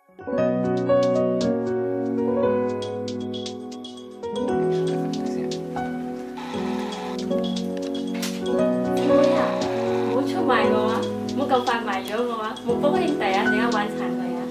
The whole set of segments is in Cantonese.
唔好出賣我啊！唔好咁快賣咗我啊！冇幫兄弟啊，點解玩殘佢啊？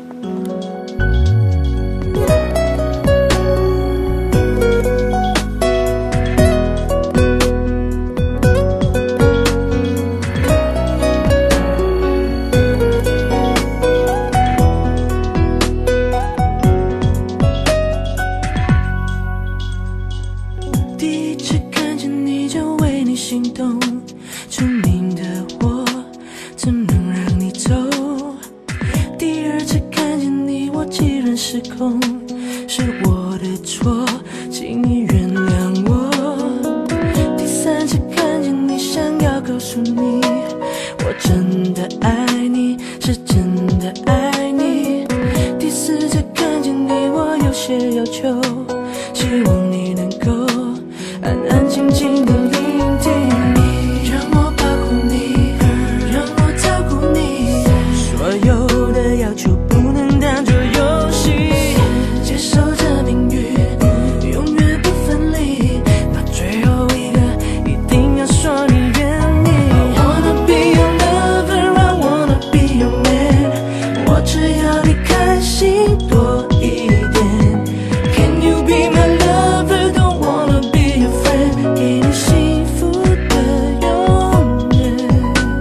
失控是我的错，请你原谅我。第三次看见你，想要告诉你，我真的爱你，是真的爱你。第四次看见你，我有些要求，希望你能够安安静静的聆听。你让我保护你，让我照顾你，所有的要求不能当作游戏。 接受这命运，永远不分离。到最后一个，一定要说你愿意。I wanna be your lover, I wanna be your man。我只要你开心多一点。Can you be my lover? Don't wanna be your friend。给你幸福的永远。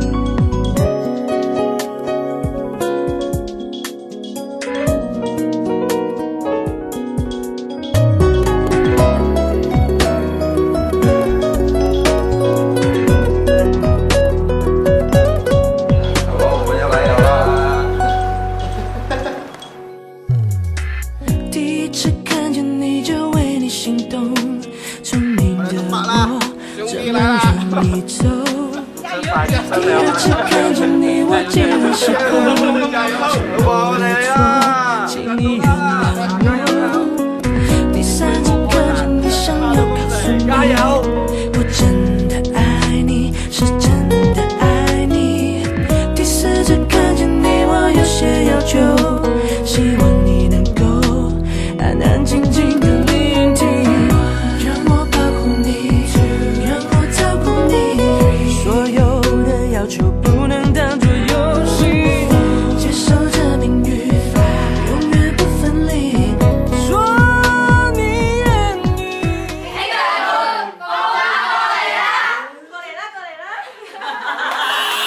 第一次看见你就为你心动，聪明的我怎么让你走？第二次看见你我竟然失控，是我的错，请你原谅我。第三次看见你，想要告诉你，我真的爱你，是真的爱你。第四次看见你，我有些要求，希望你能够安安静静的聆听，让我保护你，让我照顾你，所有的要求不能当作游戏，接受这命运，永远不分离，说你愿意。起來啦！過嚟啦！過嚟啦！過嚟啦！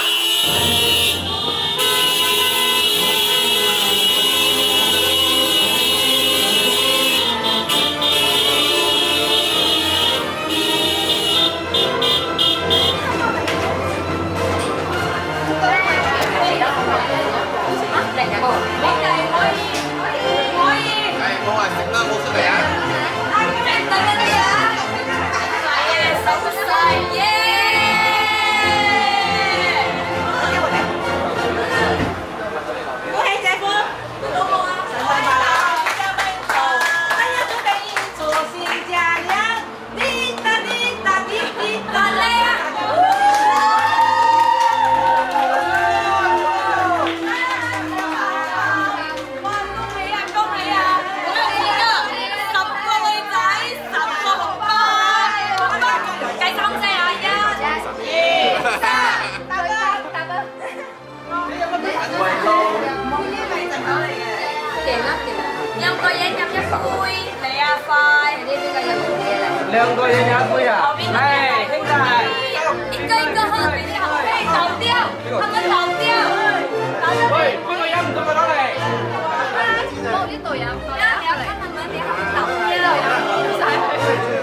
兩個嘢有一杯啊！係兄弟， 一個一個喝，你好配倒掉，他們倒掉。 喂，邊個飲唔到咪攞嚟？ 冇呢度有，你要看他們，你好倒掉。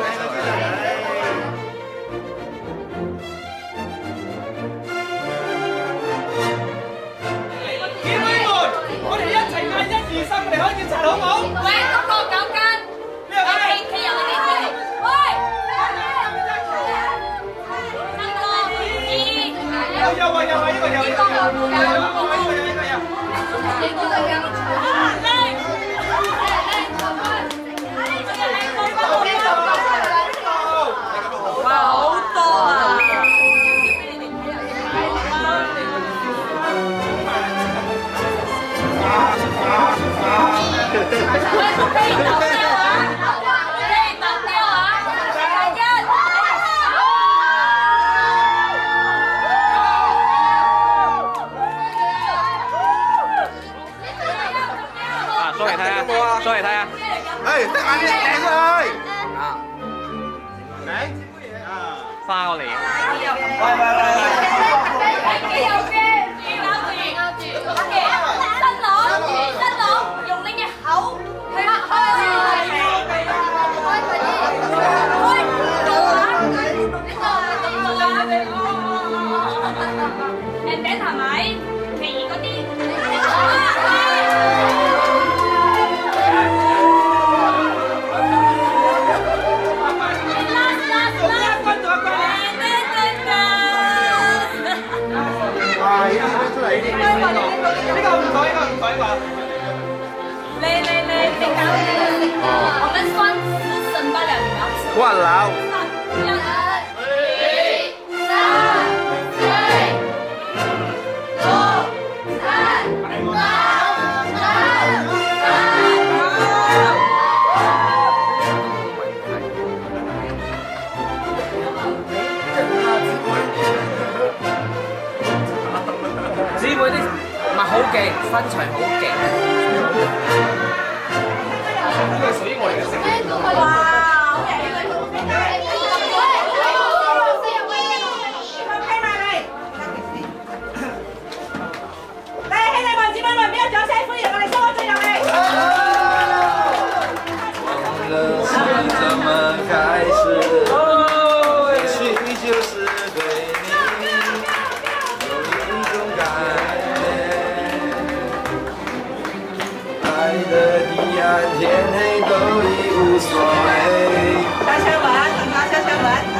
姐妹們，我哋一齊嗌1、2、3，我哋開檢查好唔好？ 喂，嗰個9間，企入去。 有啊，呢個哇，好多啊！啊！ Số này thay á, số này thay á. Ê, tất cả đi đèn ơi. Đấy. Pha個臉。 喂喂喂。 新郎用你嘅口去人頂係咪？其餘嗰啲。 呢個唔改，呢個唔改話。 你搞呢個，我們算是生不了你要吃。 換樓。 1、2、3、 姊妹啲物好勁，身材好勁。 呢個屬於我哋嘅食物。 哇！ 天黑都已无所谓。 悄悄玩，等他悄悄玩。